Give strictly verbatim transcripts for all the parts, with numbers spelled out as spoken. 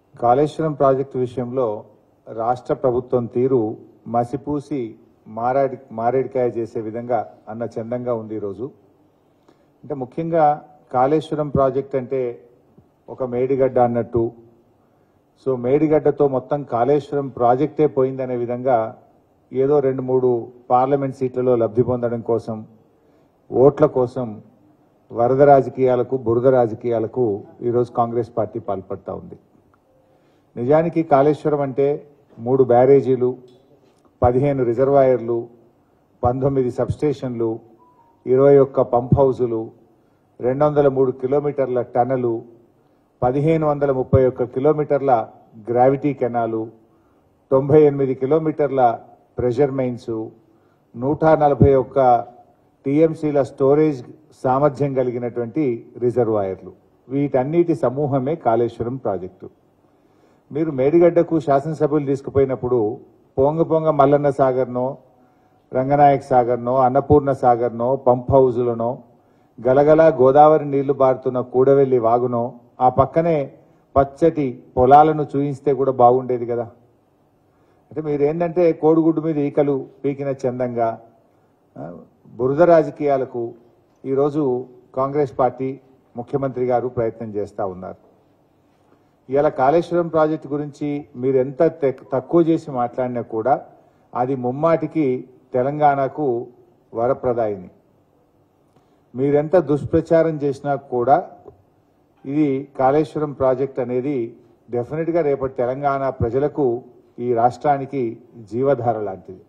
Kaleshwaram project విషయంలో రాష్ట్ర ప్రభుత్వం తీరు మసిపూసి మారాడి మారేడికాయ చేసే విధంగా అన్న చందంగా ఉంది ఈరోజు. అంటే ముఖ్యంగా కాళేశ్వరం ప్రాజెక్ట్ అంటే ఒక మేడిగడ్డ అన్నట్టు, సో మేడిగడ్డతో మొత్తం కాళేశ్వరం ప్రాజెక్టే పోయిందనే విధంగా ఏదో రెండు మూడు పార్లమెంట్ సీట్లలో లబ్ధి పొందడం కోసం, ఓట్ల కోసం వరద రాజకీయాలకు, బురద రాజకీయాలకు ఈరోజు కాంగ్రెస్ పార్టీ పాల్పడతా ఉంది. నిజానికి కాళేశ్వరం అంటే మూడు బ్యారేజీలు, పదిహేను రిజర్వాయర్లు, పంతొమ్మిది సబ్స్టేషన్లు, ఇరవై ఒక్క పంప్ హౌజులు, రెండు వందల మూడు కిలోమీటర్ల టనలు, పదిహేను వందల ముప్పై ఒక్క కిలోమీటర్ల గ్రావిటీ కెనాలు, తొంభై ఎనిమిది కిలోమీటర్ల ప్రెషర్ మైన్స్, నూట నలభై ఒక్క టీఎంసీల స్టోరేజ్ సామర్థ్యం కలిగినటువంటి రిజర్వాయర్లు, వీటన్నిటి సమూహమే కాళేశ్వరం ప్రాజెక్టు. మీరు మేడిగడ్డకు శాసనసభ్యులు తీసుకుపోయినప్పుడు పొంగ పొంగ మల్లన్న సాగర్నో, రంగనాయక సాగర్నో, అన్నపూర్ణ సాగర్నో, పంప్ హౌజులనో, గలగల గోదావరి నీళ్లు బారుతున్న కూడవెల్లి వాగునో, ఆ పక్కనే పచ్చటి పొలాలను చూయిస్తే కూడా బాగుండేది కదా. అంటే మీరేంటంటే కోడిగుడ్డు మీద ఈకలు పీకిన చందంగా బురద రాజకీయాలకు ఈరోజు కాంగ్రెస్ పార్టీ ముఖ్యమంత్రి గారు ప్రయత్నం చేస్తూ ఉన్నారు. ఇలా కాళేశ్వరం ప్రాజెక్టు గురించి మీరు ఎంత తక్కువ చేసి మాట్లాడినా కూడా అది ముమ్మాటికి తెలంగాణకు వరప్రదాయిని. మీరెంత దుష్ప్రచారం చేసినా కూడా ఇది కాళేశ్వరం ప్రాజెక్ట్ అనేది డెఫినెట్గా రేపటి తెలంగాణ ప్రజలకు, ఈ రాష్ట్రానికి జీవధార లాంటిది.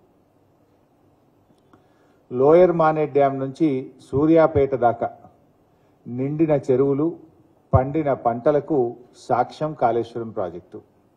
లోయర్ మానేట్ డ్యాం నుంచి సూర్యాపేట దాకా నిండిన చెరువులు, పండిన పంటలకు సాక్ష్యం కాళేశ్వరం ప్రాజెక్టు.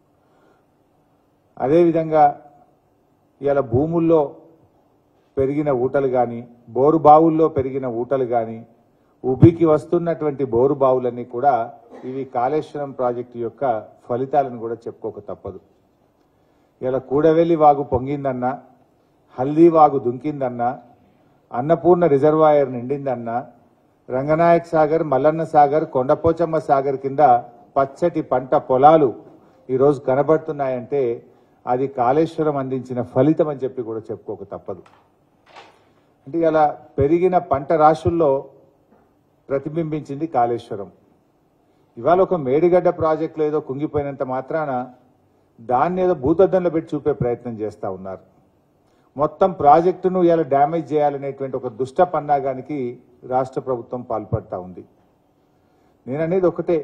అదేవిధంగా ఇలా భూముల్లో పెరిగిన ఊటలు కానీ, బోరు బావుల్లో పెరిగిన ఊటలు కానీ, ఉబికి వస్తున్నటువంటి బోరు బావులన్నీ కూడా ఇవి కాళేశ్వరం ప్రాజెక్టు యొక్క ఫలితాలను కూడా చెప్పుకోక తప్పదు. ఇలా కూడవెల్లి వాగు పొంగిందన్నా, హల్దీ వాగు దుంకిందన్నా, అన్నపూర్ణ రిజర్వాయర్ నిండిందన్నా, రంగనాయక సాగర్, మల్లన్న సాగర్, కొండపోచమ్మ సాగర్ కింద పచ్చటి పంట పొలాలు ఈరోజు కనబడుతున్నాయంటే అది కాళేశ్వరం అందించిన ఫలితం అని చెప్పి కూడా చెప్పుకోక తప్పదు. అంటే ఇలా పెరిగిన పంట రాశుల్లో ప్రతిబింబించింది కాళేశ్వరం. ఇవాళ ఒక మేడిగడ్డ ప్రాజెక్టులో ఏదో కుంగిపోయినంత మాత్రాన దాన్ని ఏదో భూతద్దంలో పెట్టి చూపే ప్రయత్నం చేస్తూ ఉన్నారు. మొత్తం ప్రాజెక్టును ఇలా డ్యామేజ్ చేయాలనేటువంటి ఒక దుష్ట పన్నాగానికి రాష్ట్ర ప్రభుత్వం పాల్పడతా ఉంది. నేను అనేది ఒకటే,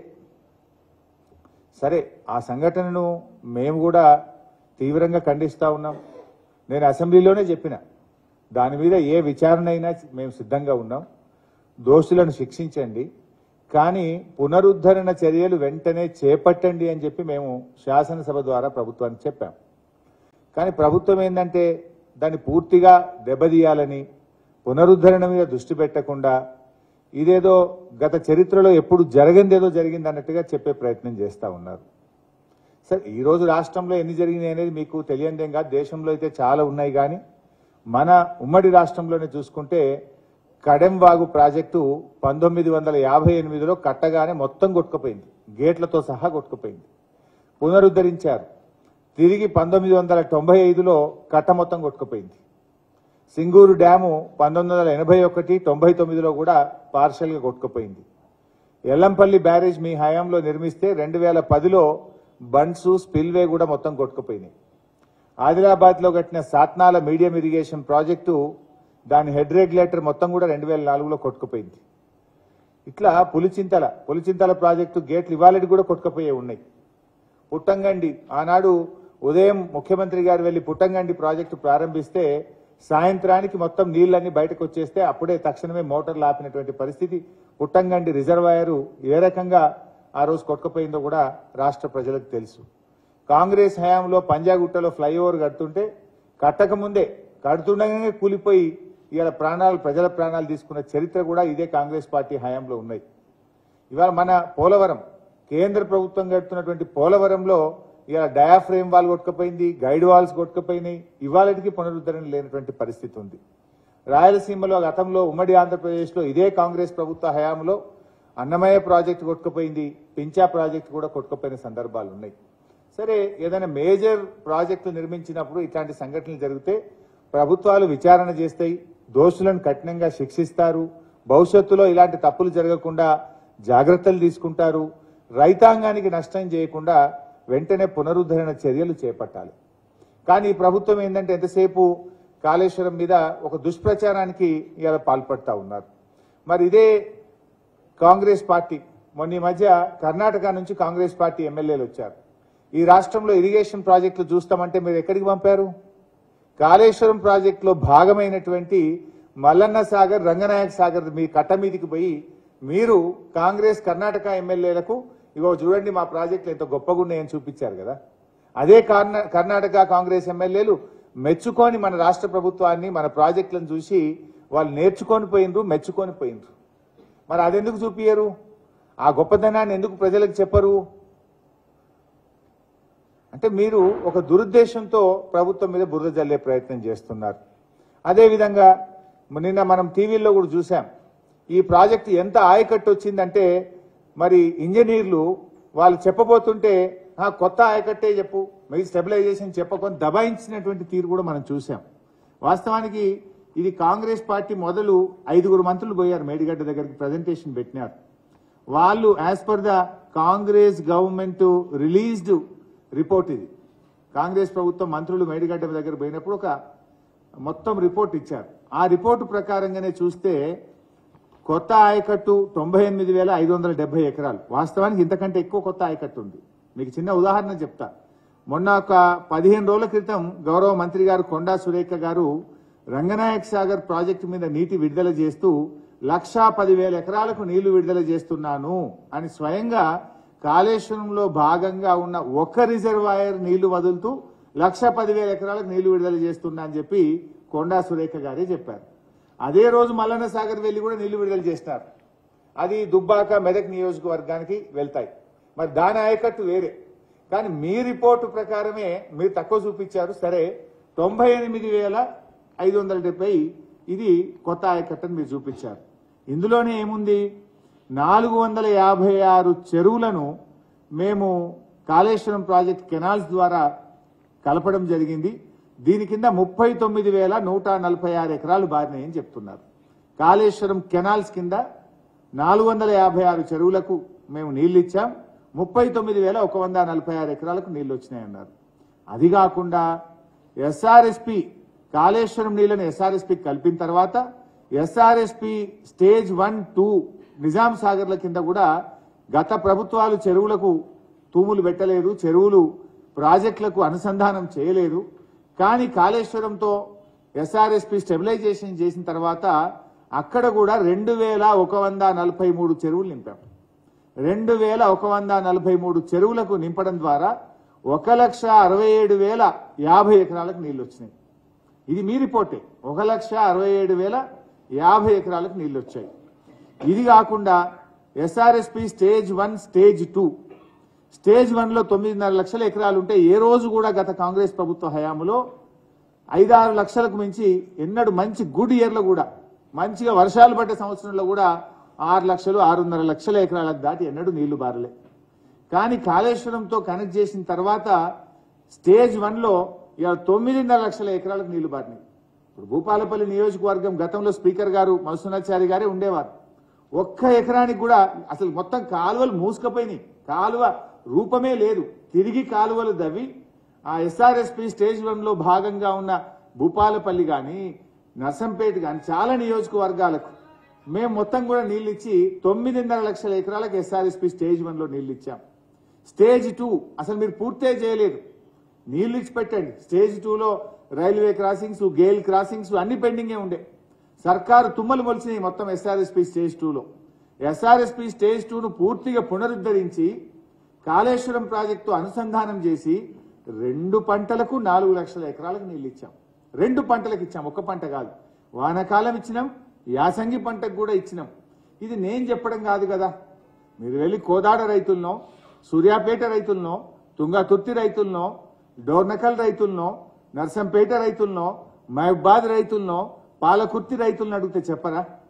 సరే ఆ సంఘటనను మేము కూడా తీవ్రంగా ఖండిస్తూ ఉన్నాం. నేను అసెంబ్లీలోనే చెప్పిన దాని మీద ఏ విచారణ అయినా మేము సిద్ధంగా ఉన్నాం, దోషులను శిక్షించండి, కానీ పునరుద్ధరణ చర్యలు వెంటనే చేపట్టండి అని చెప్పి మేము శాసనసభ ద్వారా ప్రభుత్వానికి చెప్పాం. కానీ ప్రభుత్వం ఏంటంటే దాన్ని పూర్తిగా దెబ్బతీయాలని, పునరుద్ధరణ మీద దృష్టి పెట్టకుండా ఇదేదో గత చరిత్రలో ఎప్పుడు జరగందేదో జరిగింది అన్నట్టుగా చెప్పే ప్రయత్నం చేస్తూ ఉన్నారు. సరే ఈరోజు రాష్ట్రంలో ఎన్ని జరిగినాయి అనేది మీకు తెలియందేం కాదు, దేశంలో అయితే చాలా ఉన్నాయి. కానీ మన ఉమ్మడి రాష్ట్రంలోనే చూసుకుంటే కడెంవాగు ప్రాజెక్టు పంతొమ్మిది వందల యాభై ఎనిమిదిలో కట్టగానే మొత్తం కొట్టుకుపోయింది, గేట్లతో సహా కొట్టుకుపోయింది. పునరుద్ధరించారు, తిరిగి పంతొమ్మిది వందల తొంభై ఐదులో కట్ట మొత్తం కొట్టుకుపోయింది. సింగూరు డ్యాము పంతొమ్మిది వందల ఎనభై ఒకటి తొంభై తొమ్మిదిలో కూడా పార్షల్గా కొట్టుకుపోయింది. ఎల్లంపల్లి బ్యారేజ్ మీ హయాంలో నిర్మిస్తే రెండు వేల పదిలో బండ్సు, స్పిల్వే కూడా మొత్తం కొట్టుకుపోయినాయి. ఆదిలాబాద్లో కట్టిన సాత్నాల మీడియం ఇరిగేషన్ ప్రాజెక్టు దాని హెడ్ రెగ్యులేటర్ మొత్తం కూడా రెండు వేల నాలుగులో కొట్టుకుపోయింది. ఇట్లా పులిచింతల పులిచింతల ప్రాజెక్టు గేట్లు ఇవాళకి కూడా కొట్టుకుపోయే ఉన్నాయి. పుట్టంగండి ఆనాడు ఉదయం ముఖ్యమంత్రి గారు వెళ్లి పుట్టంగండి ప్రాజెక్టు ప్రారంభిస్తే సాయంత్రానికి మొత్తం నీళ్లన్నీ బయటకు వచ్చేస్తే అప్పుడే తక్షణమే మోటార్లు ఆపినటువంటి పరిస్థితి. పుట్టంగండి రిజర్వాయరు ఏ రకంగా ఆ రోజు కొట్టుకుపోయిందో కూడా రాష్ట్ర ప్రజలకు తెలుసు. కాంగ్రెస్ హయాంలో పంజాగుట్టలో ఫ్లైఓవర్ కడుతుంటే కట్టక ముందే కడుతుండగానే కూలిపోయి ఇవాళ ప్రాణాలు ప్రజల ప్రాణాలు తీసుకున్న చరిత్ర కూడా ఇదే కాంగ్రెస్ పార్టీ హయాంలో ఉన్నాయి. ఇవాళ మన పోలవరం, కేంద్ర ప్రభుత్వం కడుతున్నటువంటి పోలవరంలో ఇవాళ డయాఫ్రేమ్ వాల్ కొట్టుకుపోయింది, గైడ్ వాల్స్ కొట్టుకుపోయినాయి, ఇవాళకి పునరుద్ధరణ లేనటువంటి పరిస్థితి ఉంది. రాయలసీమలో గతంలో ఉమ్మడి ఆంధ్రప్రదేశ్లో ఇదే కాంగ్రెస్ ప్రభుత్వ హయాంలో అన్నమయ్య ప్రాజెక్టు కొట్టుకుపోయింది, పించా ప్రాజెక్టు కూడా కొట్టుకుపోయిన సందర్భాలు ఉన్నాయి. సరే, ఏదైనా మేజర్ ప్రాజెక్టులు నిర్మించినప్పుడు ఇట్లాంటి సంఘటనలు జరిగితే ప్రభుత్వాలు విచారణ చేస్తాయి, దోషులను కఠినంగా శిక్షిస్తారు, భవిష్యత్తులో ఇలాంటి తప్పులు జరగకుండా జాగ్రత్తలు తీసుకుంటారు, రైతాంగానికి నష్టం చేయకుండా వెంటనే పునరుద్ధరణ చర్యలు చేపట్టాలి. కానీ ఈ ప్రభుత్వం ఏంటంటే ఎంతసేపు కాళేశ్వరం మీద ఒక దుష్ప్రచారానికి ఇలా పాల్పడతా ఉన్నారు. మరి ఇదే కాంగ్రెస్ పార్టీ మొన్న ఈ మధ్య కర్ణాటక నుంచి కాంగ్రెస్ పార్టీ ఎమ్మెల్యేలు వచ్చారు. ఈ రాష్ట్రంలో ఇరిగేషన్ ప్రాజెక్టులు చూస్తామంటే మీరు ఎక్కడికి పంపారు? కాళేశ్వరం ప్రాజెక్టులో భాగమైనటువంటి మల్లన్న సాగర్, రంగనాయక సాగర్ మీ కట్ట మీదికి పోయి మీరు కాంగ్రెస్ కర్ణాటక ఎమ్మెల్యేలకు ఇగో చూడండి మా ప్రాజెక్టులు ఎంత గొప్పగా ఉన్నాయని చూపించారు కదా. అదే కర్ణాటక కాంగ్రెస్ ఎమ్మెల్యేలు మెచ్చుకొని మన రాష్ట్ర ప్రభుత్వాన్ని, మన ప్రాజెక్టులను చూసి వాళ్ళు నేర్చుకొని పోయినరు, మెచ్చుకొని పోయినరు. మరి అదెందుకు చూపించరు? ఆ గొప్పదనాన్ని ఎందుకు ప్రజలకు చెప్పరు? అంటే మీరు ఒక దురుద్దేశంతో ప్రభుత్వం మీద బురద జల్లే ప్రయత్నం చేస్తున్నారు. అదేవిధంగా నిన్న మనం టీవీల్లో కూడా చూసాం, ఈ ప్రాజెక్టు ఎంత ఆయకట్టు వచ్చిందంటే మరి ఇంజనీర్లు వాళ్ళు చెప్పబోతుంటే కొత్త ఆయకట్టే చెప్పు, మీ స్టెబిలైజేషన్ చెప్పకొని దబాయించినటువంటి తీరు కూడా మనం చూసాం. వాస్తవానికి ఇది కాంగ్రెస్ పార్టీ మొదలు ఐదుగురు మంత్రులు పోయారు మేడిగడ్డ దగ్గరికి, ప్రజెంటేషన్ పెట్టినారు. వాళ్ళు as per the Congress government released report, ఇది కాంగ్రెస్ ప్రభుత్వం మంత్రులు మేడిగడ్డ దగ్గర పోయినప్పుడు ఒక మొత్తం రిపోర్ట్ ఇచ్చారు. ఆ రిపోర్టు ప్రకారంగానే చూస్తే కొత్త ఆయకట్టు తొంభై ఎనిమిది వేల ఐదు వందల డెబ్బై ఎకరాలు. వాస్తవానికి ఇంతకంటే ఎక్కువ కొత్త ఆయకట్టు ఉంది. మీకు చిన్న ఉదాహరణ చెప్తా. మొన్న ఒక పదిహేను రోజుల క్రితం గౌరవ మంత్రి గారు కొండా సురేఖ గారు రంగనాయక సాగర్ ప్రాజెక్టు మీద నీటి విడుదల చేస్తూ లక్షా పదివేల ఎకరాలకు నీళ్లు విడుదల చేస్తున్నాను అని స్వయంగా కాళేశ్వరంలో భాగంగా ఉన్న ఒక్క రిజర్వాయర్ నీళ్లు వదులుతూ లక్ష పదివేల ఎకరాలకు నీళ్లు విడుదల చేస్తున్నా అని చెప్పి కొండా సురేఖ గారే చెప్పారు. అదే రోజు మల్లన్న సాగర్ వెళ్లి కూడా నీళ్లు విడుదల చేస్తారు. అది దుబ్బాక, మెదక్ నియోజకవర్గానికి వెళ్తాయి. మరి దాని ఆయకట్టు వేరే. కానీ మీ రిపోర్టు ప్రకారమే మీరు తక్కువ చూపించారు. సరే, తొంభై ఎనిమిది వేల ఐదు వందల డెబ్బై ఇది కొత్త ఆయకట్టని మీరు చూపించారు. ఇందులోనే ఏముంది? నాలుగు వందల యాభై ఆరు చెరువులను మేము కాళేశ్వరం ప్రాజెక్ట్ కెనాల్స్ ద్వారా కలపడం జరిగింది. దీని కింద ముప్పై తొమ్మిది వేల నూట నలభై ఆరు ఎకరాలు బారినాయని చెప్తున్నారు. కాళేశ్వరం కెనాల్స్ కింద నాలుగు వందల యాభై ఆరు చెరువులకు మేము నీళ్లు ఇచ్చాం, ముప్పై తొమ్మిది వేల ఒక వంద నలభై ఆరు ఎకరాలకు నీళ్లు వచ్చినాయన్నారు. అది కాకుండా ఎస్ఆర్ఎస్పి కాళేశ్వరం నీళ్లను ఎస్ఆర్ఎస్పి కలిపిన తర్వాత SRSP stage one two Nizam సాగర్ల కింద కూడా గత ప్రభుత్వాలు చెరువులకు తూములు పెట్టలేదు, చెరువులు ప్రాజెక్టులకు అనుసంధానం చేయలేదు. కానీ కాళేశ్వరంతో ఎస్ఆర్ఎస్పి స్టెబిలైజేషన్ చేసిన తర్వాత అక్కడ కూడా రెండు వేల ఒక వంద నలభై మూడు చెరువులు నింపాం. రెండు వేల ఒక వంద నలభై మూడు చెరువులకు నింపడం ద్వారా ఒక లక్ష అరవై ఏడు వేల యాభై ఎకరాలకు నీళ్లు వచ్చినాయి. ఇది మీ రిపోర్టే. ఒక లక్ష అరవై ఏడు వేల యాభై ఎకరాలకు నీళ్లు వచ్చాయి. ఇది కాకుండా SRSP stage one, stage two. Stage one లో తొమ్మిదిన్నర లక్షల ఎకరాలు ఉంటే ఏ రోజు కూడా గత కాంగ్రెస్ ప్రభుత్వ హయాంలో ఐదారు లక్షలకు మించి ఎన్నడు మంచి గుడ్ ఇయర్ లో కూడా మంచిగా వర్షాలు పడ్డ సంవత్సరంలో కూడా ఆరు లక్షలు ఆరున్నర లక్షల ఎకరాలకు దాటి ఎన్నడూ నీళ్లు బారలే. కానీ కాళేశ్వరంతో కనెక్ట్ చేసిన తర్వాత స్టేజ్ వన్ లో ఇవాళ తొమ్మిదిన్నర లక్షల ఎకరాలకు నీళ్లు బారినాయి. ఇప్పుడు భూపాలపల్లి నియోజకవర్గం గతంలో స్పీకర్ గారు మల్సునాచారి గారే ఉండేవారు. ఒక్క ఎకరానికి కూడా అసలు మొత్తం కాలువలు మూసుకపోయినాయి, కాలువ రూపమే లేదు. తిరిగి కాలువలు దవ్వి ఆ ఎస్ఆర్ఎస్పి స్టేజ్ వన్ లో భాగంగా ఉన్న భూపాలపల్లి గాని, నర్సంపేట గాని చాలా నియోజకవర్గాలకు మేము మొత్తం కూడా నీళ్లు ఇచ్చి తొమ్మిదిన్నర లక్షల ఎకరాలకు ఎస్ఆర్ఎస్పి స్టేజ్ వన్ లో నీళ్లు ఇచ్చాం. స్టేజ్ టూ అసలు మీరు పూర్తే చేయలేదు, నీళ్లు ఇచ్చి పెట్టండి. స్టేజ్ టూలో రైల్వే క్రాసింగ్స్, గేల్ క్రాసింగ్స్ అన్ని పెండింగే ఉండే. సర్కారు తుమ్మలు మొలిచినాయి మొత్తం ఎస్ఆర్ఎస్పి స్టేజ్ టూలో. ఎస్ఆర్ఎస్పి స్టేజ్ టూను పూర్తిగా పునరుద్ధరించి కాళేశ్వరం ప్రాజెక్టు అనుసంధానం చేసి రెండు పంటలకు నాలుగు లక్షల ఎకరాలకు నీళ్లు ఇచ్చాం. రెండు పంటలకు ఇచ్చాం, ఒక్క పంట కాదు. వానాకాలం ఇచ్చినాం, యాసంగి పంటకు కూడా ఇచ్చినాం. ఇది నేను చెప్పడం కాదు కదా. మీరు వెళ్ళి కోదాడ రైతులనో, సూర్యాపేట రైతులనో, తుంగతుర్తి రైతులనో, డోర్నకల్ రైతులనో, నర్సంపేట రైతులనో, మహబాద్ రైతులనో, పాలకుర్తి రైతులను అడిగితే చెప్పరా?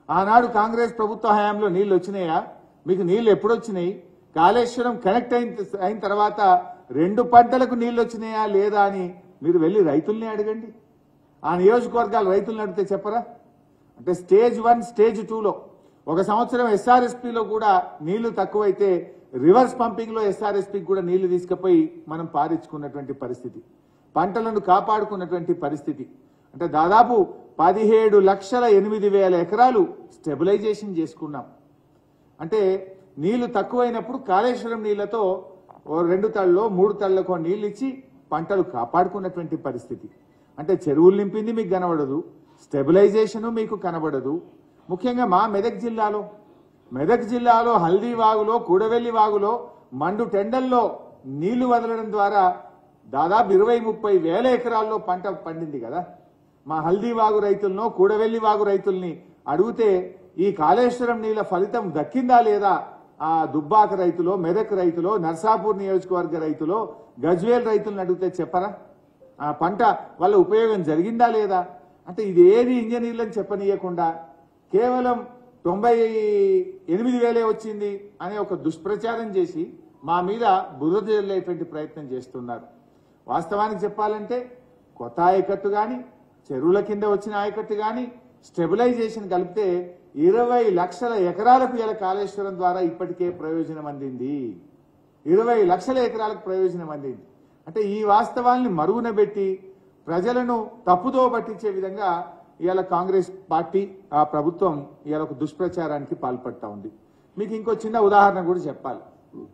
ఆనాడు కాంగ్రెస్ ప్రభుత్వ హయాంలో నీళ్లు వచ్చినాయా? మీకు నీళ్లు ఎప్పుడు వచ్చినాయి? కాళేశ్వరం కనెక్ట్ అయిన అయిన తర్వాత రెండు పంటలకు నీళ్లు వచ్చినాయా లేదా అని మీరు వెళ్ళి రైతుల్ని అడగండి. ఆ నియోజకవర్గాల రైతులను అడిగితే చెప్పరా? అంటే స్టేజ్ వన్ స్టేజ్ టూలో ఒక సంవత్సరం ఎస్ఆర్ఎస్పీలో కూడా నీళ్లు తక్కువైతే రివర్స్ పంపింగ్ లో ఎస్ఆర్ఎస్పీకి కూడా నీళ్లు తీసుకుపోయి మనం పారించుకున్నటువంటి పరిస్థితి, పంటలను కాపాడుకున్నటువంటి పరిస్థితి. అంటే దాదాపు పదిహేడు లక్షల ఎనిమిది వేల ఎకరాలు స్టెబిలైజేషన్ చేసుకున్నాం. అంటే నీళ్లు తక్కువైనప్పుడు కాళేశ్వరం నీళ్లతో ఓ రెండు తళ్ళలో మూడు తళ్ళకో నీళ్ళు ఇచ్చి పంటలు కాపాడుకున్నటువంటి పరిస్థితి. అంటే చెరువులు నింపింది మీకు కనబడదు, స్టెబిలైజేషన్ మీకు కనబడదు. ముఖ్యంగా మా మెదక్ జిల్లాలో మెదక్ జిల్లాలో హల్దీ వాగులో కూడవెల్లి వాగులో మండు టెండల్లో నీళ్లు వదలడం ద్వారా దాదాపు ఇరవై ముప్పై వేల ఎకరాల్లో పంట పండింది కదా. మా హల్దీ వాగు రైతులను కూడవెల్లి వాగు రైతుల్ని అడిగితే ఈ కాళేశ్వరం నీళ్ల ఫలితం దక్కిందా లేదా ఆ దుబ్బాక రైతులో, మెదక్ రైతులో, నర్సాపూర్ నియోజకవర్గ రైతులో, గజ్వేల్ రైతులను అడిగితే చెప్పరా? ఆ పంట వల్ల ఉపయోగం జరిగిందా లేదా? అంటే ఇది ఏది ఇంజనీర్లను చెప్పనీయకుండా కేవలం తొంభై ఎనిమిది వేలే వచ్చింది అనే ఒక దుష్ప్రచారం చేసి మా మీద బురద జల్లేటువంటి ప్రయత్నం చేస్తున్నారు. వాస్తవానికి చెప్పాలంటే కొత్త ఆయకట్టు కానీ చెరువుల కింద వచ్చిన ఆయకట్టు కానీ స్టెబిలైజేషన్ కలిపితే ఇరవై లక్షల ఎకరాలకు ఇలా కాళేశ్వరం ద్వారా ఇప్పటికే ప్రయోజనం అందింది. ఇరవై లక్షల ఎకరాలకు ప్రయోజనం అందింది. అంటే ఈ వాస్తవాల్ని మరుగున పెట్టి ప్రజలను తప్పుదో పట్టించే విధంగా ఇవాళ కాంగ్రెస్ పార్టీ ఆ ప్రభుత్వం ఇవాళ ఒక దుష్ప్రచారానికి పాల్పడతా ఉంది. మీకు ఇంకో చిన్న ఉదాహరణ కూడా చెప్పాలి.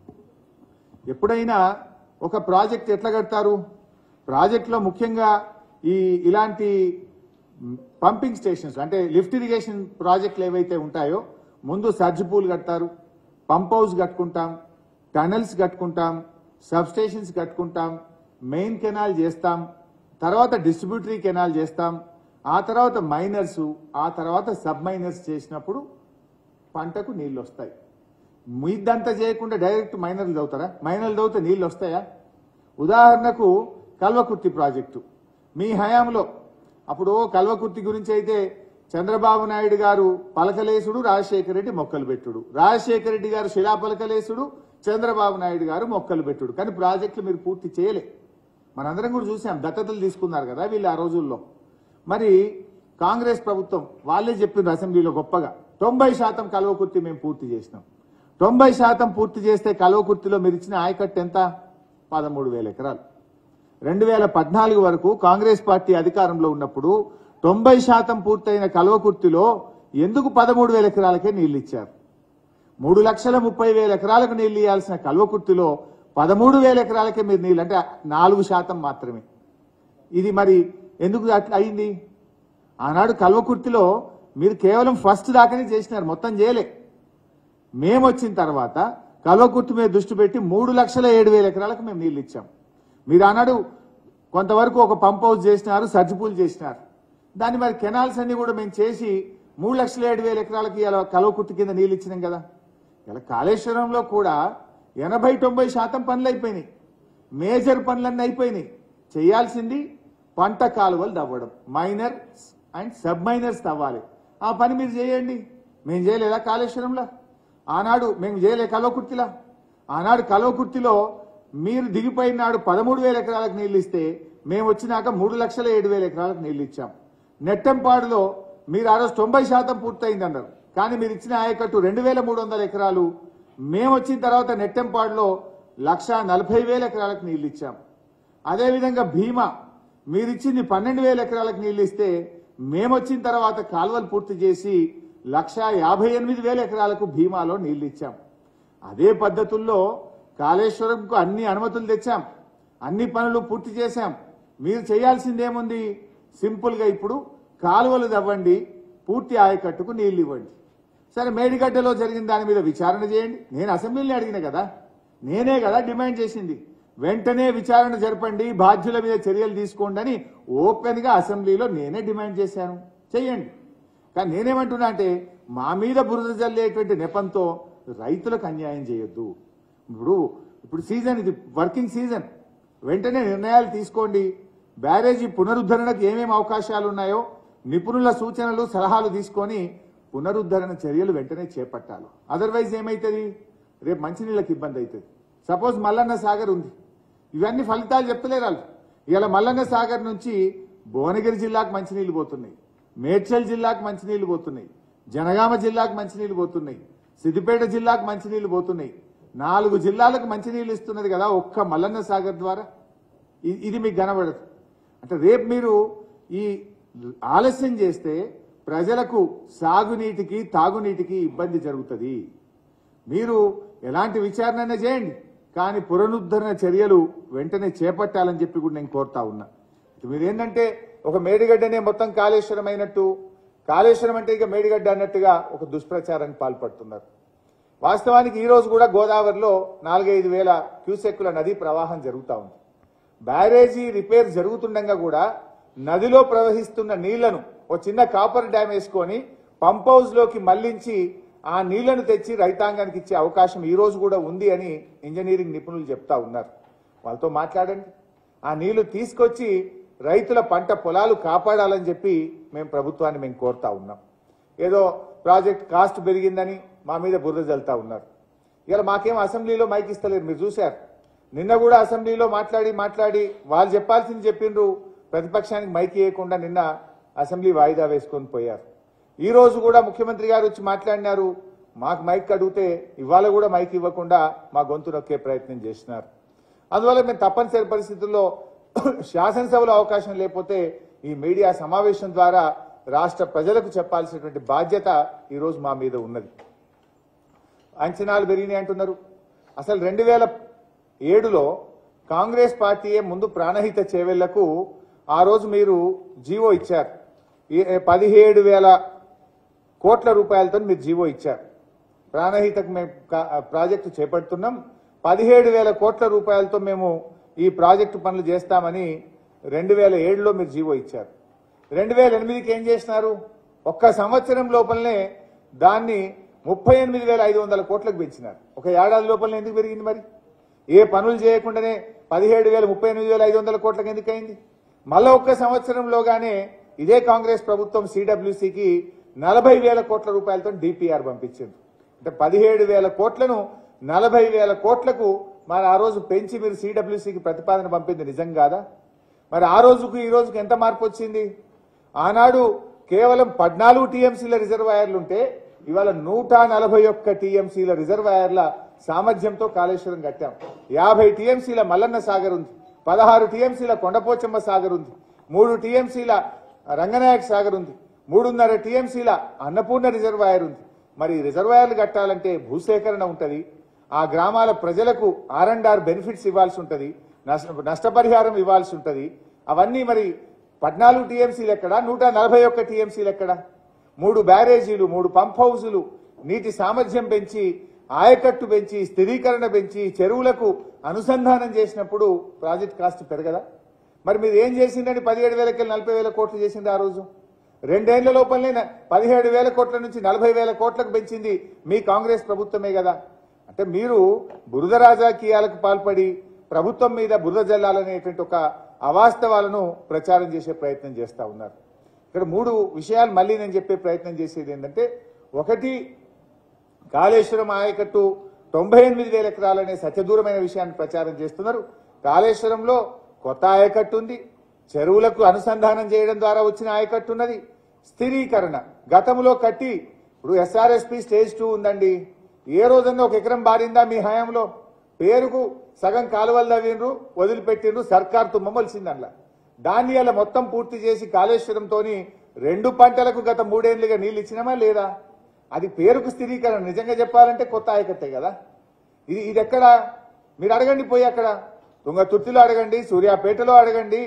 ఎప్పుడైనా ఒక ప్రాజెక్ట్ ఎట్లా కడతారు? ప్రాజెక్టులో ముఖ్యంగా ఈ ఇలాంటి పంపింగ్ స్టేషన్స్ అంటే లిఫ్ట్ ఇరిగేషన్ ప్రాజెక్టులు ఏవైతే ఉంటాయో ముందు సర్జ్ పూల్ కడతారు, పంప్ హౌస్ కట్టుకుంటాం, టనల్స్ కట్టుకుంటాం, సబ్ స్టేషన్స్ కట్టుకుంటాం, మెయిన్ కెనాల్ చేస్తాం, తర్వాత డిస్ట్రిబ్యూటరీ కెనాల్ చేస్తాం, ఆ తర్వాత మైనర్స్, ఆ తర్వాత సబ్ మైనర్స్ చేసినప్పుడు పంటకు నీళ్లు వస్తాయి. మీదంతా చేయకుండా డైరెక్ట్ మైనర్లు దవుతారా? మైనర్లు దవ్వుతే నీళ్లు వస్తాయా? ఉదాహరణకు కల్వకుర్తి ప్రాజెక్టు మీ హయాంలో అప్పుడు కల్వకుర్తి గురించి అయితే చంద్రబాబు నాయుడు గారు పలకలేసుడు, రాజశేఖర రెడ్డి మొక్కలు పెట్టుడు, రాజశేఖర రెడ్డి గారు శిలా పలకలేసుడు, చంద్రబాబు నాయుడు గారు మొక్కలు పెట్టుడు. కానీ ప్రాజెక్టులు మీరు పూర్తి చేయలే. మనందరం కూడా చూసాం, దత్తతలు తీసుకున్నారు కదా వీళ్ళు ఆ రోజుల్లో. మరి కాంగ్రెస్ ప్రభుత్వం వాళ్ళే చెప్పింది అసెంబ్లీలో గొప్పగా తొంభై శాతం కల్వకుర్తి మేము పూర్తి చేసినాం. తొంభై శాతం పూర్తి చేస్తే కల్వకుర్తిలో మీరు ఇచ్చిన ఆయకట్టు ఎంత? పదమూడు వేల ఎకరాలు. రెండు వేల పద్నాలుగు వరకు కాంగ్రెస్ పార్టీ అధికారంలో ఉన్నప్పుడు తొంభై శాతం పూర్తయిన కల్వకుర్తిలో ఎందుకు పదమూడు వేల ఎకరాలకే నీళ్లు ఇచ్చారు? మూడు లక్షల ముప్పై వేల ఎకరాలకు నీళ్లు ఇవ్వాల్సిన కల్వకుర్తిలో పదమూడు వేల ఎకరాలకే మీరు నీళ్ళు, అంటే నాలుగు శాతం మాత్రమే. ఇది మరి ఎందుకు అట్లా అయింది? ఆనాడు కల్వకుర్తిలో మీరు కేవలం ఫస్ట్ దాకానే చేసినారు, మొత్తం చేయలే. మేము వచ్చిన తర్వాత కల్వకుర్తి మీద దృష్టి పెట్టి మూడు లక్షల ఏడు వేల ఎకరాలకు మేము నీళ్లు ఇచ్చాం. మీరు ఆనాడు కొంతవరకు ఒక పంప్ హౌస్ చేసినారు, సర్జిపూల్ చేసినారు. దాన్ని మరి కెనాల్స్ అన్ని కూడా మేము చేసి మూడు లక్షల ఏడు వేల ఎకరాలకి ఇలా కల్వకుర్తి కింద నీళ్ళు ఇచ్చినాం కదా. ఇలా కాళేశ్వరంలో కూడా ఎనభై తొంభై శాతం పనులు అయిపోయినాయి, మేజర్ పనులన్నీ అయిపోయినాయి. చేయాల్సింది పంట కాలువలు తవ్వడం, మైనర్స్ అండ్ సబ్ మైనర్స్ తవ్వాలి. ఆ పని మీరు చేయండి. మేము చేయలేదా కాళేశ్వరంలో? ఆనాడు మేము చేయలే కల్వకుర్తిలా? ఆనాడు కల్వకుర్తిలో మీరు దిగిపోయిన నాడు పదమూడు వేల ఎకరాలకు నీళ్లు ఇస్తే మేము వచ్చినాక మూడు లక్షల ఏడు వేల ఎకరాలకు నీళ్లు ఇచ్చాం. నెట్టంపాడులో మీరు ఆ రోజు తొంభై శాతం పూర్తయింది అన్నారు, కానీ మీరు ఇచ్చిన ఆయకట్టు రెండు వేల మూడు వందల ఎకరాలు. మేము వచ్చిన తర్వాత నెట్టంపాడులో లక్ష నలభై వేల ఎకరాలకు నీళ్లు ఇచ్చాం. అదేవిధంగా భీమా మీరు ఇచ్చింది పన్నెండు వేల ఎకరాలకు నీళ్లు ఇస్తే మేము వచ్చిన తర్వాత కాలువలు పూర్తి చేసి లక్ష యాభై ఎనిమిది వేల ఎకరాలకు భీమాలో నీళ్లు ఇచ్చాం. అదే పద్ధతుల్లో కాళేశ్వరంకు అన్ని అనుమతులు తెచ్చాం, అన్ని పనులు పూర్తి చేశాం. మీరు చేయాల్సిందేముంది? సింపుల్ గా ఇప్పుడు కాలువలు తవ్వండి, పూర్తి ఆయకట్టుకు నీళ్లు ఇవ్వండి. సరే, మేడిగడ్డలో జరిగిన దాని మీద విచారణ చేయండి. నేను అసెంబ్లీని అడిగిన కదా, నేనే కదా డిమాండ్ చేసింది. వెంటనే విచారణ జరపండి, బాధ్యుల మీద చర్యలు తీసుకోండి అని ఓపెన్ గా అసెంబ్లీలో నేనే డిమాండ్ చేశాను. చెయ్యండి. కానీ నేనేమంటున్నా అంటే మా మీద బురద జల్లేటువంటి నెపంతో రైతులకు అన్యాయం చేయొద్దు. ఇప్పుడు ఇప్పుడు సీజన్ ఇది, వర్కింగ్ సీజన్. వెంటనే నిర్ణయాలు తీసుకోండి. బ్యారేజీ పునరుద్ధరణకు ఏమేమి అవకాశాలు ఉన్నాయో నిపుణుల సూచనలు సలహాలు తీసుకొని పునరుద్ధరణ చర్యలు వెంటనే చేపట్టాలి. అదర్వైజ్ ఏమైతుంది, రేపు మంచినీళ్ళకి ఇబ్బంది అవుతుంది. సపోజ్ మల్లన్న సాగర్ ఉంది, ఇవన్నీ ఫలితాలు చెప్తలేరు వాళ్ళు. ఇలా మల్లన్న సాగర్ నుంచి భువనగిరి జిల్లాకు మంచినీళ్లు పోతున్నాయి, మేడ్చల్ జిల్లాకు మంచినీళ్లు పోతున్నాయి, జనగామ జిల్లాకు మంచినీళ్లు పోతున్నాయి, సిద్దిపేట జిల్లాకు మంచినీళ్లు పోతున్నాయి. నాలుగు జిల్లాలకు మంచినీళ్లు ఇస్తున్నది కదా ఒక్క మల్లన్న సాగర్ ద్వారా. ఇది మీకు కనబడదు. అంటే రేపు మీరు ఈ ఆలస్యం చేస్తే ప్రజలకు సాగునీటికి తాగునీటికి ఇబ్బంది జరుగుతుంది. మీరు ఎలాంటి విచారణ చేయండి, కానీ పునరుద్ధరణ చర్యలు వెంటనే చేపట్టాలని చెప్పి కూడా నేను కోరుతా ఉన్నా. మీరేంటంటే ఒక మేడిగడ్డనే మొత్తం కాళేశ్వరం అయినట్టు, కాళేశ్వరం అంటే ఇక మేడిగడ్డ అన్నట్టుగా ఒక దుష్ప్రచారానికి పాల్పడుతున్నారు. వాస్తవానికి ఈ రోజు కూడా గోదావరిలో నాలుగైదు వేల క్యూసెక్కుల నదీ ప్రవాహం జరుగుతూ ఉంది. బ్యారేజీ రిపేర్ జరుగుతుండగా కూడా నదిలో ప్రవహిస్తున్న నీళ్లను ఒక చిన్న కాపర్ డ్యామ్ వేసుకొని పంప్ హౌస్ లోకి మళ్లించి ఆ నీళ్లను తెచ్చి రైతాంగానికి ఇచ్చే అవకాశం ఈ రోజు కూడా ఉంది అని ఇంజనీరింగ్ నిపుణులు చెప్తా ఉన్నారు. వాళ్ళతో మాట్లాడండి. ఆ నీళ్లు తీసుకొచ్చి రైతుల పంట పొలాలు కాపాడాలని చెప్పి మేము ప్రభుత్వాన్ని మేము కోరుతా ఉన్నాం. ఏదో ప్రాజెక్ట్ కాస్ట్ పెరిగిందని మా మీద బురద జల్తా ఉన్నారు. ఇలా మాకేం అసెంబ్లీలో మైక్ ఇస్తలేరు, మీరు చూశారు. నిన్న కూడా అసెంబ్లీలో మాట్లాడి మాట్లాడి వాళ్ళు చెప్పాల్సింది చెప్పిండ్రు, ప్రతిపక్షానికి మైక్ ఇవ్వకుండా నిన్న అసెంబ్లీ వాయిదా వేసుకొని పోయారు. ఈ రోజు కూడా ముఖ్యమంత్రి గారు వచ్చి మాట్లాడినారు, మాకు మైక్ అడిగితే ఇవాళ కూడా మైక్ ఇవ్వకుండా మా గొంతు నొక్కే ప్రయత్నం చేసినారు. అందువల్ల మేము తప్పనిసరి పరిస్థితుల్లో శాసనసభలో అవకాశం లేకపోతే ఈ మీడియా సమావేశం ద్వారా రాష్ట్ర ప్రజలకు చెప్పాల్సినటువంటి బాధ్యత ఈ రోజు మా మీద ఉన్నది. అంచనాలు పెరిగినాయి అంటున్నారు. అసలు రెండు వేల ఏడులో కాంగ్రెస్ పార్టీయే ముందు ప్రాణహిత చేవెళ్లకు ఆ రోజు మీరు జీవో ఇచ్చారు. పదిహేడు వేల కోట్ల రూపాయలతో మీరు జీవో ఇచ్చారు. ప్రాణహితకు మేము ప్రాజెక్టు చేపడుతున్నాం, పదిహేడు వేల కోట్ల రూపాయలతో మేము ఈ ప్రాజెక్టు పనులు చేస్తామని రెండు వేల ఏడులో మీరు జీవో ఇచ్చారు. రెండు వేల ఎనిమిదికి ఏం చేసినారు? ఒక్క సంవత్సరం లోపలనే దాన్ని ముప్పై ఎనిమిది వేల ఐదు వందల కోట్లకు పెంచినారు. ఒక ఏడాది లోపలనే ఎందుకు పెరిగింది? మరి ఏ పనులు చేయకుండానే పదిహేడు వేల ముప్పై ఎనిమిది వేల ఐదు వందల కోట్లకు ఎందుకు అయింది? మళ్ళా ఒక్క సంవత్సరంలోగానే ఇదే కాంగ్రెస్ ప్రభుత్వం సిడబ్ల్యూసీకి నలభై వేల కోట్ల రూపాయలతో డిపిఆర్ పంపించింది. అంటే పదిహేడు వేల కోట్లను నలభై వేల కోట్లకు మరి ఆ రోజు పెంచి మీరు సిడబ్ల్యూసీకి ప్రతిపాదన పంపింది నిజం కాదా? మరి ఆ రోజుకు ఈ రోజుకు ఎంత మార్పు వచ్చింది? ఆనాడు కేవలం పద్నాలుగు టీఎంసీల రిజర్వాయర్లు ఉంటే ఇవాళ నూట నలభై ఒక్క టీఎంసీల రిజర్వాయర్ల సామర్థ్యంతో కాళేశ్వరం కట్టాం. యాభై టీఎంసీల మల్లన్న సాగర్ ఉంది, పదహారు టీఎంసీల కొండపోచమ్మ సాగర్ ఉంది, మూడు టీఎంసీల రంగనాయక సాగర్ ఉంది, మూడున్నర టీఎంసీల అన్నపూర్ణ రిజర్వాయర్ ఉంది. మరి రిజర్వాయర్లు కట్టాలంటే భూసేకరణ ఉంటుంది, ఆ గ్రామాల ప్రజలకు ఆర్ అండ్ ఆర్ బెనిఫిట్స్ ఇవ్వాల్సి ఉంటుంది, నష్టపరిహారం ఇవ్వాల్సి ఉంటుంది. అవన్నీ మరి పద్నాలుగు టీఎంసీలు ఎక్కడ, నూట నలభై ఒక్క టీఎంసీలు ఎక్కడ? మూడు బ్యారేజీలు, మూడు పంప్ హౌజులు, నీటి సామర్థ్యం పెంచి, ఆయకట్టు పెంచి, స్థిరీకరణ పెంచి, చెరువులకు అనుసంధానం చేసినప్పుడు ప్రాజెక్ట్ కాస్ట్ పెరగదా? మరి మీరు ఏం చేసిందని పదిహేడు వేలకి నలభై వేల కోట్లు చేసింది ఆ రోజు? రెండేళ్ల లోపలనే పదిహేడు వేల కోట్ల నుంచి నలభై వేల కోట్లకు పెంచింది మీ కాంగ్రెస్ ప్రభుత్వమే కదా. అంటే మీరు బురద రాజకీయాలకు పాల్పడి ప్రభుత్వం మీద బురద జల్లాలనేటువంటి ఒక అవాస్తవాలను ప్రచారం చేసే ప్రయత్నం చేస్తా ఉన్నారు. ఇక్కడ మూడు విషయాలు మళ్ళీ నేను చెప్పే ప్రయత్నం చేసేది ఏంటంటే, ఒకటి కాళేశ్వరం ఆయకట్టు తొంభై ఎనిమిది వేల ఎకరాలనే సత్యదూరమైన విషయాన్ని ప్రచారం చేస్తున్నారు. కాళేశ్వరంలో కొత్త ఆయకట్టు ఉంది, చెరువులకు అనుసంధానం చేయడం ద్వారా వచ్చిన ఆయకట్టు ఉన్నది, స్థిరీకరణ గతంలో కట్టి ఇప్పుడు ఎస్ఆర్ఎస్పీ స్టేజ్ టూ ఉందండి. ఏ రోజన్నా ఒక ఎకరం బారిందా మీ హయాంలో? పేరుకు సగం కాలువలు తవ్విండ్రు, వదిలిపెట్టిండ్రు, సర్కార్ తుమ్మమలిసిందల్లా. దాన్ని అలా మొత్తం పూర్తి చేసి కాళేశ్వరంతో రెండు పంటలకు గత మూడేళ్లుగా నీళ్లు ఇచ్చినామా లేదా? అది పేరుకు స్థిరీకరణ. నిజంగా చెప్పాలంటే కొత్త ఆయకట్టే కదా ఇది. ఇది ఎక్కడ మీరు అడగండి, పోయి అక్కడ తుంగతుర్తిలో అడగండి, సూర్యాపేటలో అడగండి,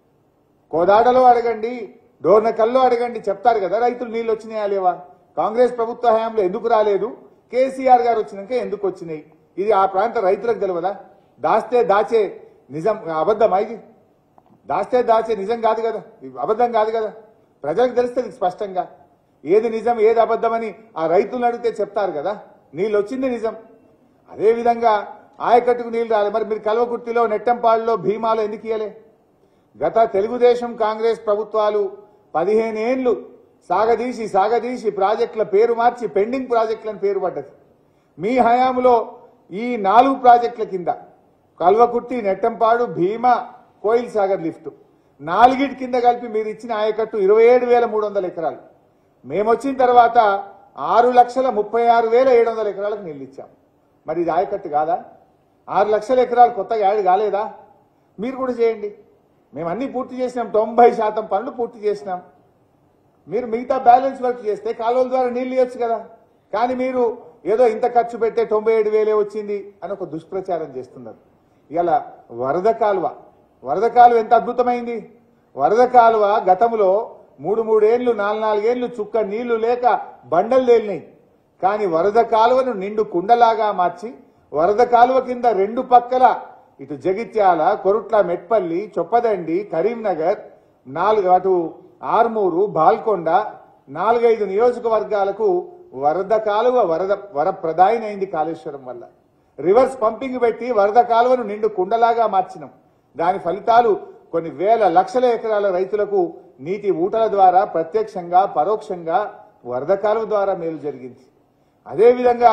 కోదాడలో అడగండి, డోర్నకల్లో అడగండి, చెప్తారు కదా రైతులు నీళ్లు వచ్చినాయా లేవా. కాంగ్రెస్ ప్రభుత్వ హయాంలో ఎందుకు రాలేదు, కేసీఆర్ గారు వచ్చినాక ఎందుకు వచ్చినాయి, ఇది ఆ ప్రాంత రైతులకు తెలియదా? దాస్తే దాచే నిజం అబద్ధమా? ఇది దాస్తే దాచే నిజం కాదు కదా, అబద్ధం కాదు కదా. ప్రజలకు తెలుస్తుంది స్పష్టంగా ఏది నిజం ఏది అబద్ధమని. ఆ రైతులను అడిగితే చెప్తారు కదా నీళ్ళు వచ్చింది నిజం. అదేవిధంగా ఆయకట్టుకు నీళ్లు రాలేదు. మరి మీరు కల్వకుర్తిలో, నెట్టంపాడులో, భీమాలో ఎందుకు ఇయ్యలే? గత తెలుగుదేశం కాంగ్రెస్ ప్రభుత్వాలు పదిహేను ఏళ్లు సాగదీసి సాగదీసి ప్రాజెక్టుల పేరు మార్చి పెండింగ్ ప్రాజెక్టులను పేరు పడ్డది. మీ హయాంలో ఈ నాలుగు ప్రాజెక్టుల కింద కల్వకుర్తి, నెట్టంపాడు, భీమా, కోయిల్ సాగర్ లిఫ్ట్ నాలుగిటి కింద కలిపి మీరు ఇచ్చిన ఆయకట్టు ఇరవై ఏడు వేల మూడు వందల ఎకరాలు. మేము వచ్చిన తర్వాత ఆరు లక్షల ముప్పై ఆరు వేల ఏడు వందల ఎకరాలకు నీళ్ళు ఇచ్చాం. మరి ఇది ఆయకట్టు కాదా? ఆరు లక్షల ఎకరాలు కొత్తగా యాడ్ కాలేదా? మీరు కూడా చేయండి. మేము అన్ని పూర్తి చేసినాం, తొంభై శాతం పనులు పూర్తి చేసినాం. మీరు మిగతా బ్యాలెన్స్ వర్క్ చేస్తే కాలువల ద్వారా నీళ్లు ఇవ్వచ్చు కదా. కానీ మీరు ఏదో ఇంత ఖర్చు పెట్టే తొంభై ఏడు వేలే వచ్చింది అని ఒక దుష్ప్రచారం చేస్తున్నారు. ఇలా వరద కాలువ వరద కాలువ ఎంత అద్భుతమైంది. వరద కాలువ గతంలో మూడు మూడేళ్లు నాలుగు నాలుగేళ్లు చుక్క నీళ్లు లేక బండలు తేలినాయి. కానీ వరద కాలువను నిండు కుండలాగా మార్చి వరద కాలువ కింద రెండు పక్కల ఇటు జగిత్యాల, కొరుట్ల, మెట్పల్లి, చొప్పదండి, కరీంనగర్, నాలుగు అటు ఆర్మూరు, బాల్కొండ నాలుగైదు నియోజకవర్గాలకు వరద కాలువ వరద వరప్రదాయనైంది కాళేశ్వరం వల్ల. రివర్స్ పంపింగ్ పెట్టి వరద కాలువను నిండు కుండలాగా మార్చినాం. దాని ఫలితాలు కొన్ని వేల లక్షల ఎకరాల రైతులకు నీటి ఊటల ద్వారా ప్రత్యక్షంగా పరోక్షంగా వరద కాలువ ద్వారా మేలు జరిగింది. అదేవిధంగా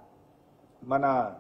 మన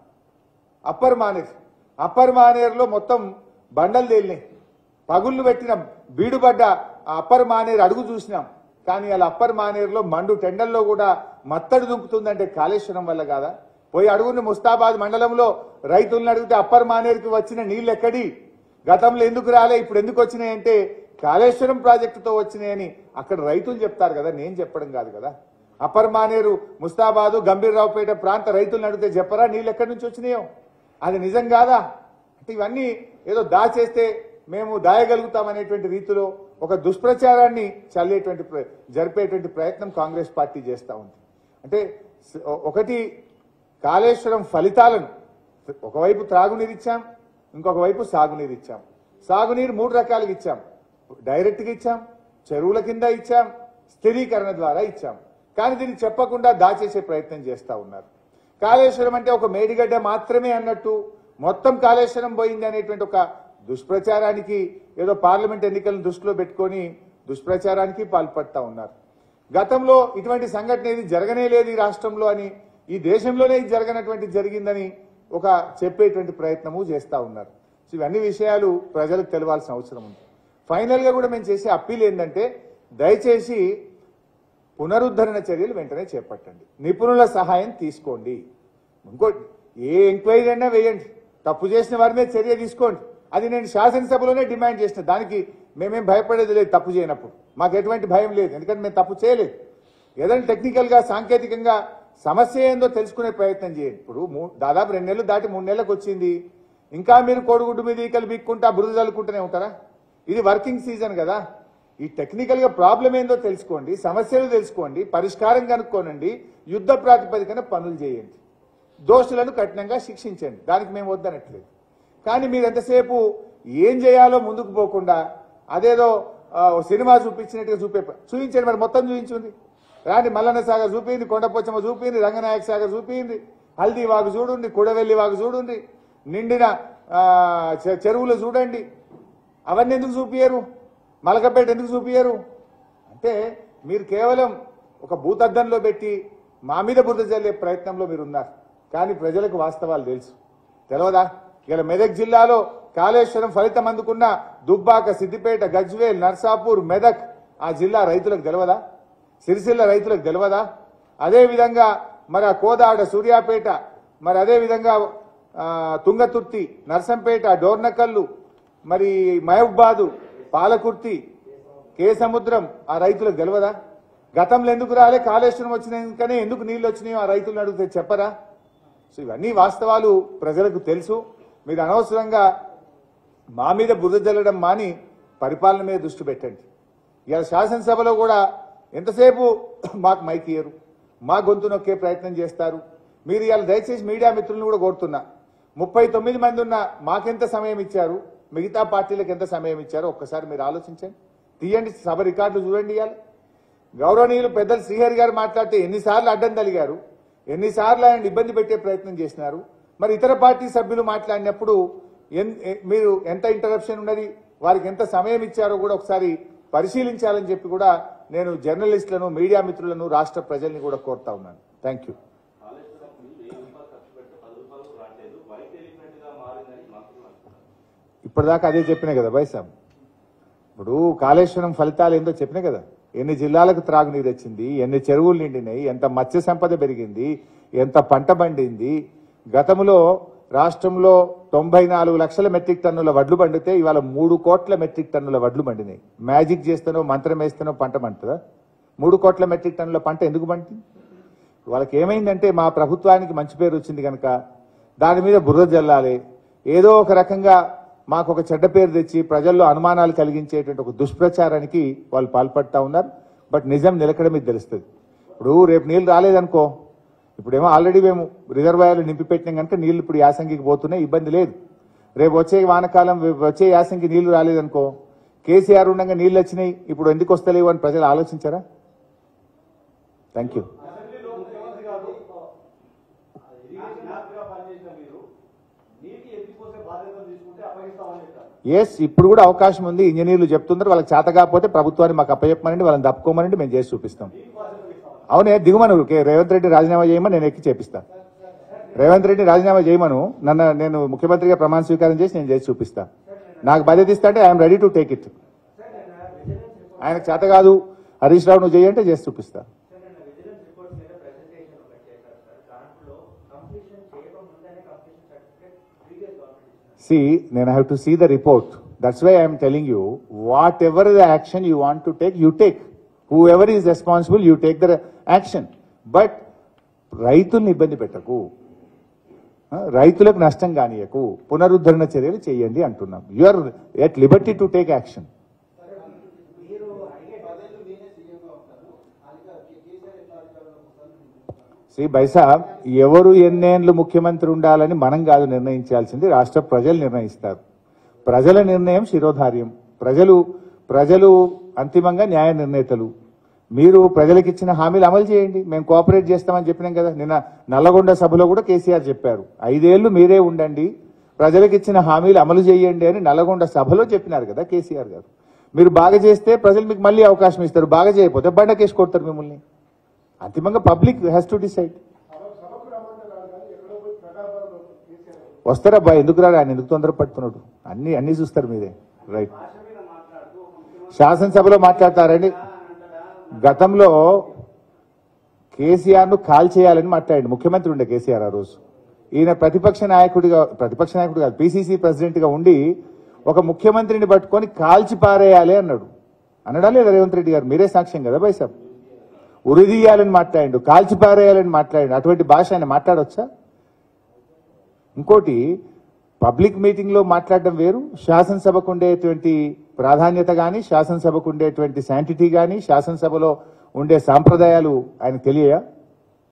అప్పర్ మానేర్ అప్పర్ మానేరులో మొత్తం బండలు తేలినాయి. పగుళ్లు పెట్టిన బీడుబడ్డ ఆ అప్పర్ మానేరు అడుగు చూసినాం. కానీ అలా అప్పర్ మానేరులో మండు టెండల్లో కూడా మత్తడి దుంకుతుందంటే కాళేశ్వరం వల్ల కాదా? పోయి అడుగుని ముస్తాబాద్ మండలంలో రైతులను అడిగితే అప్పర్ మానేరుకి వచ్చిన నీళ్లు ఎక్కడి, గతంలో ఎందుకు రాలే, ఇప్పుడు ఎందుకు వచ్చినాయంటే కాళేశ్వరం ప్రాజెక్టుతో వచ్చినాయని అక్కడ రైతులు చెప్తారు కదా, నేను చెప్పడం కాదు కదా. అప్పర్ మానేరు, ముస్తాబాదు, గంభీరరావుపేట ప్రాంత రైతులను అడిగితే చెప్పరా నీళ్ళు ఎక్కడి నుంచి వచ్చినాయో? అది నిజం కాదా? అంటే ఇవన్నీ ఏదో దాచేస్తే మేము దాయగలుగుతామనేటువంటి రీతిలో ఒక దుష్ప్రచారాన్ని చల్లేటువంటి జరిపేటువంటి ప్రయత్నం కాంగ్రెస్ పార్టీ చేస్తూ ఉంది. అంటే ఒకటి కాళేశ్వరం ఫలితాలను ఒకవైపు త్రాగునీరు ఇచ్చాం, ఇంకొక వైపు సాగునీరు ఇచ్చాం. సాగునీరు మూడు రకాలుగా ఇచ్చాం. డైరెక్ట్గా ఇచ్చాం, చెరువుల కింద ఇచ్చాం, స్థిరీకరణ ద్వారా ఇచ్చాం. కానీ దీన్ని చెప్పకుండా దాచేసే ప్రయత్నం చేస్తూ ఉన్నారు. కాళేశ్వరం అంటే ఒక మేడిగడ్డ మాత్రమే అన్నట్టు మొత్తం కాళేశ్వరం పోయింది అనేటువంటి ఒక దుష్ప్రచారానికి ఏదో పార్లమెంట్ ఎన్నికలను దృష్టిలో పెట్టుకొని దుష్ప్రచారానికి పాల్పడతా ఉన్నారు. గతంలో ఇటువంటి సంఘటన ఏది జరగనే లేదు ఈ రాష్ట్రంలో అని, ఈ దేశంలోనే ఇది జరగనటువంటి జరిగిందని ఒక చెప్పేటువంటి ప్రయత్నము చేస్తూ ఉన్నారు. సో ఇవన్నీ విషయాలు ప్రజలకు తెలవాల్సిన అవసరం ఉంది. ఫైనల్ గా కూడా మేము చేసే అప్పీల్ ఏంటంటే దయచేసి పునరుద్ధరణ చర్యలు వెంటనే చేపట్టండి, నిపుణుల సహాయం తీసుకోండి. ఇంకోటి ఏ ఎంక్వైరీ అయినా వేయండి, తప్పు చేసిన వారి మీద చర్య తీసుకోండి. అది నేను శాసనసభలోనే డిమాండ్ చేసిన, దానికి మేమేం భయపడేది లేదు. తప్పు చేయనప్పుడు మాకు ఎటువంటి భయం లేదు, ఎందుకంటే మేము తప్పు చేయలేదు. ఏదైనా టెక్నికల్ గా సాంకేతికంగా సమస్య ఏందో తెలుసుకునే ప్రయత్నం చేయండి. ఇప్పుడు దాదాపు రెండు నెలలు దాటి మూడు నెలలకు వచ్చింది, ఇంకా మీరు కోడిగుడ్డు మీద ఈకలు బిక్కుంటా బురద చల్లుకుంటూనే ఉంటారా? ఇది వర్కింగ్ సీజన్ కదా. ఈ టెక్నికల్ గా ప్రాబ్లం ఏందో తెలుసుకోండి, సమస్యలు తెలుసుకోండి, పరిష్కారం కనుక్కోనండి, యుద్ధ ప్రాతిపదికన పనులు చేయండి, దోషులను కఠినంగా శిక్షించండి. దానికి మేము వద్దనట్లేదు. కానీ మీరు ఎంతసేపు ఏం చేయాలో ముందుకు పోకుండా అదేదో సినిమా చూపించినట్టుగా చూపే చూపించండి. మరి మొత్తం చూపించింది రాండి, మల్లన్న సాగర్ చూపింది, కొండపోచమ్మ చూపింది, రంగనాయక సాగర్ చూపింది, హల్దీ వాగు చూడండి, కుడవెల్లి వాగు చూడండి, నిండిన చెరువులు చూడండి. అవన్నీ ఎందుకు చూపియరు? మలకపేట ఎందుకు చూపియరు? అంటే మీరు కేవలం ఒక భూతద్దంలో పెట్టి మా మీద బురద జల్లే ప్రయత్నంలో మీరు ఉన్నారు. కానీ ప్రజలకు వాస్తవాలు తెలుసు, తెలియదా? ఇలా మెదక్ జిల్లాలో కాళేశ్వరం ఫలితం అందుకున్న దుబ్బాక, సిద్దిపేట, గజ్వేల్, నర్సాపూర్, మెదక్ ఆ జిల్లా రైతులకు తెలియదా? సిరిసిల్ల రైతులకు తెలియదా? అదేవిధంగా మరి ఆ కోదాడ, సూర్యాపేట, మరి అదేవిధంగా తుంగతుర్తి, నర్సంపేట, డోర్నకల్లు, మరి మహబూబాదు, పాలకుర్తి, కేసముద్రం ఆ రైతులకు తెలియదా? గతంలో ఎందుకు రాలే? కాళేశ్వరం వచ్చినాకనే ఎందుకు నీళ్లు వచ్చినాయో ఆ రైతులను అడిగితే చెప్పరా? సో ఇవన్నీ వాస్తవాలు ప్రజలకు తెలుసు. మీరు అనవసరంగా మా మీద బురద జల్లడం మాని పరిపాలన మీద దృష్టి పెట్టండి. ఇలా శాసనసభలో కూడా ఎంతసేపు మాకు మైక్ ఇయ్యరు, మా గొంతు నొక్కే ప్రయత్నం చేస్తారు. మీరు ఇవాళ దయచేసి మీడియా మిత్రులను కూడా కోరుతున్నా, ముప్పై తొమ్మిది మంది ఉన్న మాకెంత సమయం ఇచ్చారు, మిగతా పార్టీలకు ఎంత సమయం ఇచ్చారో ఒక్కసారి మీరు ఆలోచించండి. తీయండి, సభ రికార్డులు చూడండి. ఇవాళ గౌరవనీయులు పెద్దలు శ్రీహరి గారు మాట్లాడితే ఎన్నిసార్లు అడ్డం తలిగారు, ఎన్నిసార్లు ఆయన ఇబ్బంది పెట్టే ప్రయత్నం చేసినారు. మరి ఇతర పార్టీ సభ్యులు మాట్లాడినప్పుడు మీరు ఎంత ఇంటరప్షన్ ఉన్నది, వారికి ఎంత సమయం ఇచ్చారో కూడా ఒకసారి పరిశీలించాలని చెప్పి కూడా నేను జర్నలిస్టులను మీడియా మిత్రులను రాష్ట్ర ప్రజల్ని కూడా కోరుతా ఉన్నాను. Thank you. ఇప్పటిదాకా అదే చెప్పినా కదా బైసాబ్. ఇప్పుడు కాళేశ్వరం ఫలితాలు ఏందో చెప్పినా కదా. ఎన్ని జిల్లాలకు త్రాగునీరు వచ్చింది, ఎన్ని చెరువులు నిండినాయి, ఎంత మత్స్య సంపద పెరిగింది, ఎంత పంట పండింది. గతంలో రాష్ట్రంలో తొంభై నాలుగు లక్షల మెట్రిక్ టన్నుల వడ్లు పండితే ఇవాళ మూడు కోట్ల మెట్రిక్ టన్నుల వడ్లు పండినాయి. మ్యాజిక్ చేస్తానో మంత్రం వేస్తానో పంట పండుతుందా? మూడు కోట్ల మెట్రిక్ టన్నుల పంట ఎందుకు పండింది? వాళ్ళకి ఏమైందంటే మా ప్రభుత్వానికి మంచి పేరు వచ్చింది కనుక దాని మీద బురద జల్లాలి, ఏదో ఒక రకంగా మాకు ఒక చెడ్డ పేరు తెచ్చి ప్రజల్లో అనుమానాలు కలిగించేటువంటి ఒక దుష్ప్రచారానికి వాళ్ళు పాల్పడతా ఉన్నారు. బట్ నిజం నిలకడ మీద తెలుస్తుంది. ఇప్పుడు రేపు నీళ్లు రాలేదనుకో, ఇప్పుడేమో ఆల్రెడీ మేము రిజర్వాయర్లు నింపి పెట్టినాం కనుక నీళ్లు ఇప్పుడు యాసంగికి పోతున్నాయి, ఇబ్బంది లేదు. రేపు వచ్చే వానకాలం వచ్చే యాసంగి నీళ్లు రాలేదనుకో, కేసీఆర్ ఉండగా నీళ్లు వచ్చినాయి ఇప్పుడు ఎందుకు వస్తలేవు అని ప్రజలు ఆలోచించారా? Thank you. ఎస్, ఇప్పుడు కూడా అవకాశం ఉంది. ఇంజనీర్లు చెప్తున్నారు వాళ్ళకి చేత కాకపోతే ప్రభుత్వాన్ని మాకు అప్పచెప్పమనండి, వాళ్ళని తప్పుకోమనండి, మేము చేసి చూపిస్తాం. అవునే దిగుమను రేవంత్ రెడ్డి రాజీనామా చేయమని నేను ఎక్కి చేపిస్తాను. రేవంత్ రెడ్డి రాజీనామా చేయమను, నన్ను నేను ముఖ్యమంత్రిగా ప్రమాణ స్వీకారం చేసి నేను చేసి చూపిస్తా. నాకు బాధ్యత ఇస్తా అంటే I'm ready to take it. ఆయనకు చేత కాదు హరీష్ రావు నువ్వు చేయంటే చేసి చూపిస్తా. See, then I have to see the report. That's why I am telling you, whatever the action you want to take, you take. Whoever is responsible, you take the action. But రైతుల్ని ఇబ్బంది పెట్టకు, రైతులకు నష్టం కానీయకు, పునరుద్ధరణ చర్యలు చేయండి అంటున్నాం. You are at liberty to take action. Shri బైసాబ్, ఎవరు ఎన్నేళ్లు ముఖ్యమంత్రి ఉండాలని మనం కాదు నిర్ణయించాల్సింది, రాష్ట్ర ప్రజలు నిర్ణయిస్తారు. ప్రజల నిర్ణయం శిరోధార్యం. ప్రజలు ప్రజలు అంతిమంగా న్యాయ నిర్ణేతలు. మీరు ప్రజలకు ఇచ్చిన హామీలు అమలు చేయండి, మేము కోఆపరేట్ చేస్తామని చెప్పినాం కదా. నిన్న నల్లగొండ సభలో కూడా కేసీఆర్ చెప్పారు, ఐదేళ్లు మీరే ఉండండి, ప్రజలకు ఇచ్చిన హామీలు అమలు చేయండి అని నల్లగొండ సభలో చెప్పినారు కదా కేసీఆర్ గారు. మీరు బాగా చేస్తే ప్రజలు మీకు మళ్ళీ అవకాశం ఇస్తారు, బాగా చేయకపోతే బండకేసి కొడతారు మిమ్మల్ని. అంతిమంగా పబ్లిక్ హ్యాస్ టు డిసైడ్. వస్తారబ్బా, ఎందుకు రాడు ఆయన, ఎందుకు తొందర పడుతున్నాడు, అన్ని అన్ని చూస్తారు మీరే. రైట్, శాసనసభలో మాట్లాడతారండి. గతంలో కేసీఆర్ ను కాల్ చేయాలని మాట్లాడండి, ముఖ్యమంత్రి ఉండే కేసీఆర్ ఆ రోజు. ఈయన ప్రతిపక్ష నాయకుడిగా ప్రతిపక్ష నాయకుడు కాదు పిసిసి ప్రెసిడెంట్ గా ఉండి ఒక ముఖ్యమంత్రిని పట్టుకొని కాల్చి పారేయాలి అన్నాడు. అనడా లేదా రేవంత్ రెడ్డి గారు? మీరే సాక్ష్యం కదా బైసాబ్. ఉరిదీయాలని మాట్లాడిండు, కాల్చి పారేయాలని మాట్లాడిండు. అటువంటి భాష ఆయన మాట్లాడవచ్చా? ఇంకోటి, పబ్లిక్ మీటింగ్ లో మాట్లాడడం వేరు, శాసనసభకు ఉండేటువంటి ప్రాధాన్యత కానీ, శాసనసభకు ఉండేటువంటి శాంటిటీ కానీ, శాసనసభలో ఉండే సాంప్రదాయాలు ఆయనకు తెలియయా?